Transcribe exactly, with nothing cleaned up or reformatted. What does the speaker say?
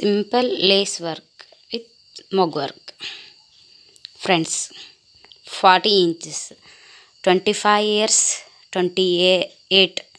Simple lace work with మొగ్ work. Friends, forty inches, twenty five years, twenty eight